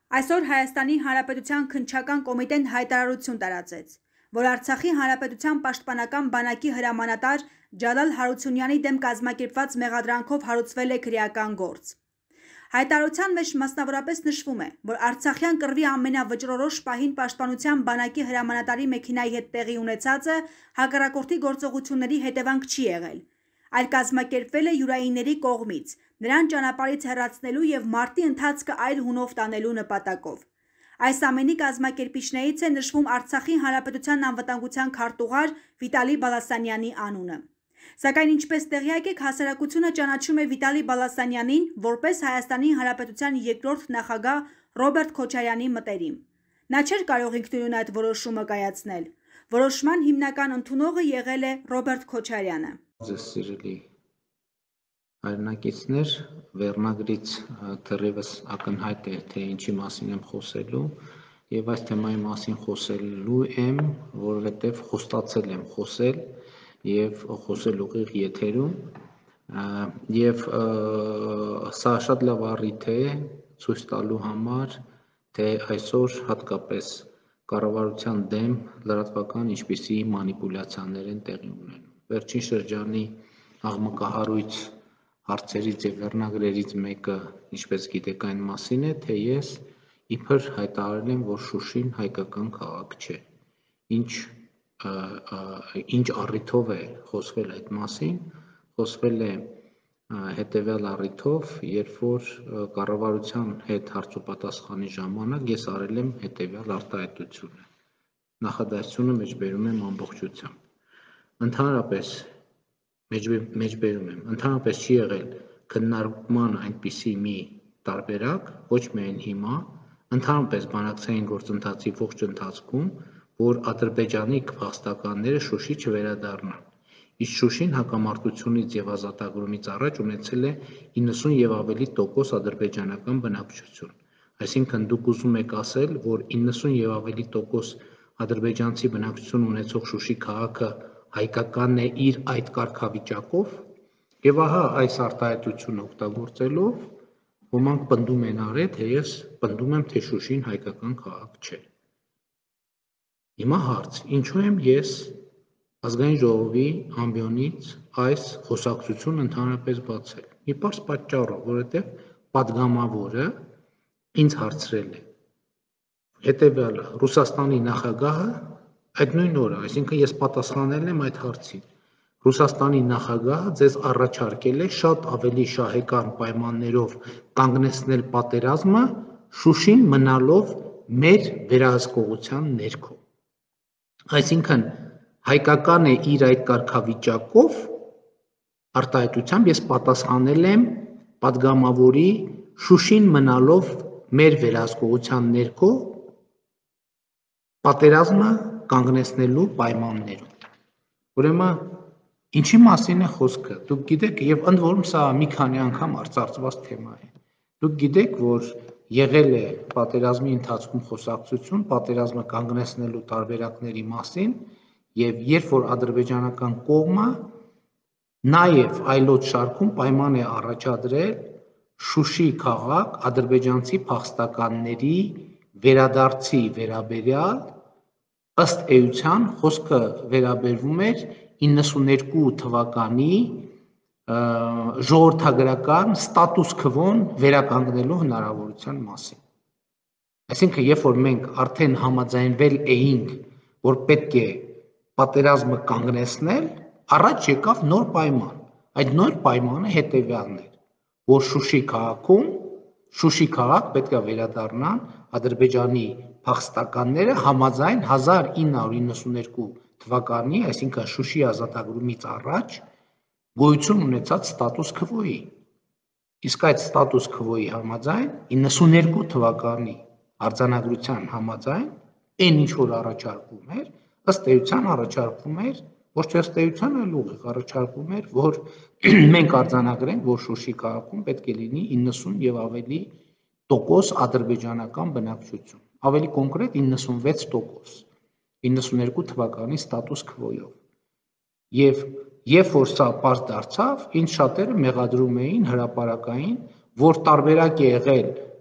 Այսօր Հայաստանի Հանրապետության քննչական կոմիտեն հայտարարություն տարածեց, որ Արցախի Հանրապետության պաշտպանական բանակի հրամանատար Ջալալ Հարությունյանի դեմ կազմակերպված մեղադրանքով հարուցվել է քրեական գործ։ Հայտարարության մեջ մասնավորապես նշվում է, որ Արցախյան կռվի ամենավճռորոշ պահին պաշտպանության բանակի հրամանատարի մեքենայի հետ տեղի ունեցածը հակառակորդի գործողությունների հետևանք չի եղել, այլ կազմակերպվել է յուրայինների կողմից, նրան ճանապարհից հեռացնելու եւ մարտի ընթացքը այլ հունով տանելու նպատակով։ Այս ամենի կազմակերպիչներից է նշվում Արցախի Հանրապետության անվտանգության քարտուղար Վիտալի Բալասանյանի անունը։ Սակայն ինչպես տեղյակ եք, հասարակությունը ճանաչում է Վիտալի Բալասանյանին որպես Հայաստանի Հանրապետության երկրորդ նախագահ Ռոբերտ Քոչարյանի մտերիմ։ Նա չէր կարող ինքնուրույն այդ որոշումը կայացնել։ Որոշման հիմնական ընդունողը եղել է Ռոբերտ Քոչարյանը։ Հայրենակիցներ, վերնագրից դեռևս ակնհայտ է, թե ինչի մասին եմ խոսելու, եւ այս թեմայի մասին խոսելու եմ, որովհետեւ խոստացել եմ խոսել եւ խոսել ուղիղ եթերում, եւ սա շատ լավ առիթ է ցույց տալու համար, թե այսօր հատկապես կառավարության դեմ լրատվական ինչպիսի մանիպուլյացիաներ են տեղի ունենում։ Վերջին շրջանի աղմկահարույց հարցերից եւ վերնագրերից մեկը, ինչպես գիտեք, այն մասին է, թե ես իբր հայտարարել եմ, որ Շուշին հայկական քաղաք չէ։ Ինչ առիթով է խոսվել այդ մասին, խոսվել է հետեւյալ առիթով, երբ որ կառավարության հետ հարցոպատասխանի ժամանակ ես արել եմ հետեւյալ արտահայտությունը։ Նախադասությունը մեջբերում եմ ամբողջությամբ։ Ընդհանրապես չի եղել քննարկման այնպիսի մի տարբերակ, ոչ միայն հիմա, ընդհանրապես բանակցային գործընթացի ողջ ընթացքում, որ Ադրբեջանի փախստականները Շուշի չվերադառնան։ Իսկ Շուշին հակամարտությունից եւ ազատագրումից առաջ ունեցել է 90 եւ ավելի տոկոս ադրբեջանական բնակչություն։ Այսինքն դուք ուզում եք ասել, որ 90 եւ ավելի տոկոս ադրբեջանցի բնակչություն ունեցող Շուշի քաղաքը հայկականն է իր այդ կարգավիճակով, եւ ահա այս արտահայտությունը օգտագործելով ոմանք պնդում են արել, թե ես պնդում եմ, թե Շուշին հայկական քաղաք չէ։ Հիմա հարց, ինչու եմ ես ազգային ժողովի ամբիոնից այս խոսակցությունը ընդհանրապես բացել։ Մի պարզ պատճառով, որովհետեւ падգամավորը ինձ հարցրել է հետեւյալը. Ռուսաստանի նախագահը այդ նույն օրը, այսինքն ես պատասխանել եմ այդ հարցին։ Ռուսաստանի նախագահը ձեզ առաջարկել է շատ ավելի շահեկան պայմաններով կանգնեցնել պատերազմը Շուշին մնալով մեր վերահսկողության ներքո։ Այսինքն հայկական է իր այդ կարգավիճակով արտահայտությամբ ես պատասխանել եմ падգամավորի Շուշին մնալով մեր վերահսկողության ներքո պատերազմը կանգնեցնելու պայմաններում։ Ուրեմն ինչի մասին է խոսքը։ Դուք գիտեք, եւ ընդ որում սա մի քանի անգամ արծարծված թեմա է։ Դուք գիտեք, որ եղել է պատերազմի ընթացքում խոսակցություն պատերազմը կանգնեցնելու տարբերակների մասին, եւ երբ որ ադրբեջանական կողմը նաեւ այլոց շարքում պայման է առաջադրել Շուշի քաղաք ադրբեջանցի փախստականների վերադարձի վերաբերյալ, ըստ էության խոսքը վերաբերվում էր 92 թվականի ժողովրդագրական ստատուս քվոն վերականգնելու հնարավորության մասին։ Այսինքն, երբ որ մենք արդեն համաձայնվել էինք, որ պետք է պատերազմը կանգնեցնել, առաջ եկավ նոր պայման։ Այդ նոր պայմանը հետեւյալն էր, որ Շուշի քաղաք պետք է վերադառնան Ադրբեջանի փախստականները համաձայն 1992 թվականի, այսինքն Շուշի ազատագրումից առաջ գոյություն ունեցած ստատուս քվոյի։ Իսկ այդ ստատուս քվոյի համաձայն 92 թվականի արձանագրության համաձայն այն ինչ որ առաջարկվում էր, ըստ էության առաջարկվում էր, ոչ թե ըստ էության, այլ ուղիղ առաջարկվում էր, որ մենք արձանագրենք, որ Շուշի քաղաքում պետք է լինի 90 եւ ավելի տոկոս ադրբեջանական բնակչություն, ավելի կոնկրետ 96%, 92 թվականի ստատուս քվոյով։ Եվ երբ որ սա պարզ դարձավ, ինձ շատերը մեղադրում էին հրապարակային, որ տարբերակ է եղել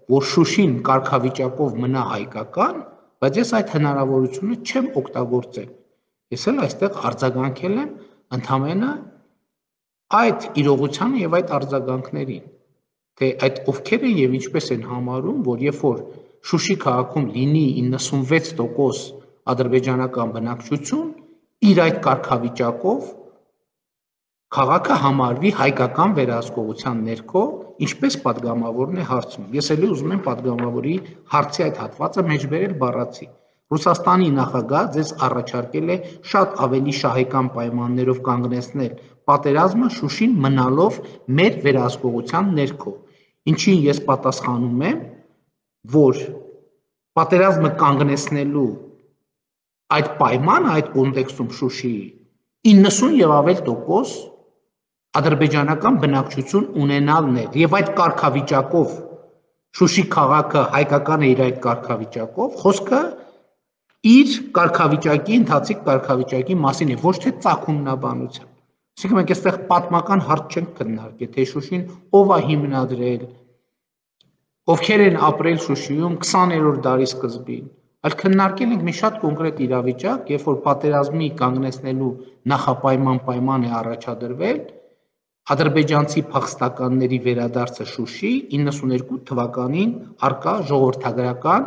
որ Շուշին կարգավիճակով մնա հայկական, բայց ես այդ հնարավորությունը չեմ օգտագործել։ Ես էլ այստեղ արձագանքել եմ ընդամենը այդ իրողությանը եւ այդ արձագանքներին, թե այդ ովքեր են եւ ինչպես են համարում, որ երբ որ Շուշի քաղաքում լինի 96% ադրբեջանական բնակչություն, իր այդ կարգավիճակով քաղաքը համարվի հայկական վերահսկողության ներքո, ինչպես падգամավորն է հարցում։ Ես էլի ուզում եմ падգամավորի հարցի այդ հատվածը մեջբերել բառացի։ Ռուսաստանի նախագահ ձեզ առաջարկել է շատ ավելի շահեկան պայմաններով կանգնեցնել պատերազմը Շուշին մնալով մեր վերահսկողության ներքո։ Ինչին ես պատասխանում եմ, որ պատերազմը կանգնեցնելու այդ պայմանը այդ կոնտեքստում Շուշիի 90 եւ ավել տոկոս ադրբեջանական բնակչություն ունենալն է եւ այդ կարգավիճակով Շուշի քաղաքը հայկական է իր այդ կարգավիճակով, խոսքը իր կարգավիճակի ընթացիկ կարգավիճակի մասին է, ոչ թե ծագումնաբանության։ Այսինքն մենք այստեղ պատմական հարց չենք քննարկել, թե Շուշին ով է հիմնադրել, ովքեր են ապրել Շուշիում 20-րդ դարի սկզբին, այլ քննարկել ենք մի շատ կոնկրետ իրավիճակ, երբ որ պատերազմի կանգնեցնելու նախապայման պայման է առաջադրվել ադրբեջանցի փախստականների վերադարձը Շուշի 92 թվականին արկա ժողովրդագրական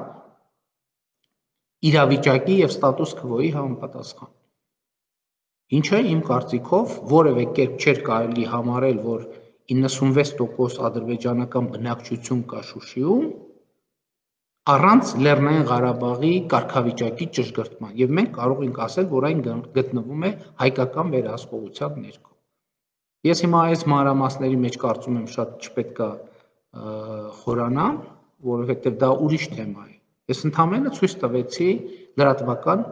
իրավիճակի եւ ստատուս քվոյի համապատասխան։ Ինչը իմ կարծիքով որևէ կերպ չէր կարելի համարել, որ 96% ադրբեջանական բնակչություն կա Շուշիում առանց Լեռնային Ղարաբաղի կարգավիճակի ճշգրտման, եւ մենք կարող ենք ասել, որ այն գտնվում է հայկական վերահսկողության ներքո։ Ես հիմա այս մանրամասների մեջ կարծում եմ շատ չպետք է խորանամ, որովհետեւ դա ուրիշ թեմա է։ Ես ընդհանրապես ցույց տվեցի լրատվական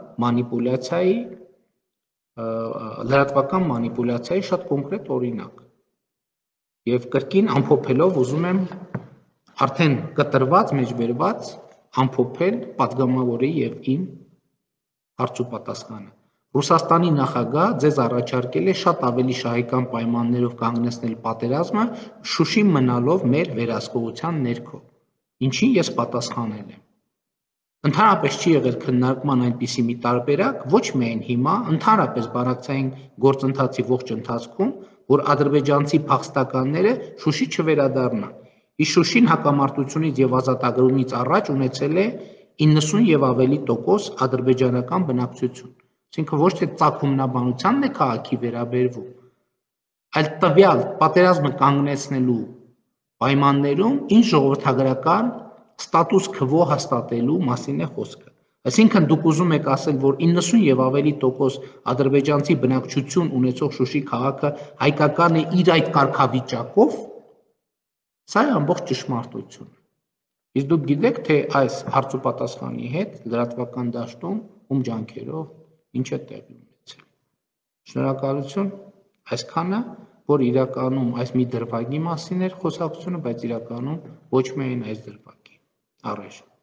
մանիպուլյացիայի շատ կոնկրետ օրինակ։ Եվ կրկին ամփոփելով ուզում եմ արդեն կտրված, մեջբերված ամփոփել падգամավորի եւ իմ հարցուպատասխանը։ Ռուսաստանի նախագահ ձեզ առաջարկել է շատ ավելի շահեկան պայմաններով կանգնեցնել պատերազմը Շուշի մնալով մեր վերահսկողության ներքո, ինչին ես պատասխանել եմ։ Ընդհանրապես չի եղել քննարկման այնպիսի մի տարբերակ, ոչ միայն հիմա, ընդհանրապես բանակցային գործընթացի ողջ ընթացքում, որ ադրբեջանցի փախստականները Շուշի չվերադառնան։ Իսկ Շուշին հակամարտությունից եւ ազատագրումից առաջ ունեցել է 90 եւ ավելի տոկոս ադրբեջանական բնակչություն։ Այսինքն ոչ թե ծագումնաբանությանն է քաղաքի վերաբերվում, այլ տվյալ պատերազմը կանգնեցնելու պայմաններում ինչ ժողովրդագրական ստատուս քվո հաստատելու մասին է խոսքը։ Այսինքն դուք ուզում եք ասել, որ 90 եւ ավելի տոկոս ադրբեջանցի բնակչություն ունեցող Շուշի քաղաքը հայկական է իր այդ կարգավիճակով, սա է ամբողջ ճշմարտությունը։ Իսկ դուք գիտեք, թե այս հարցուպատասխանի հետ լրատվական դաշտում ում ջանքերով ինչ է տեղի ունեցել։ Շնորհակալություն, այսքանը, որ իրականում այս մի դրվագի մասին էր խոսակցությունը, բայց իրականում ոչ միայն այս դրվագի։ Առայժմ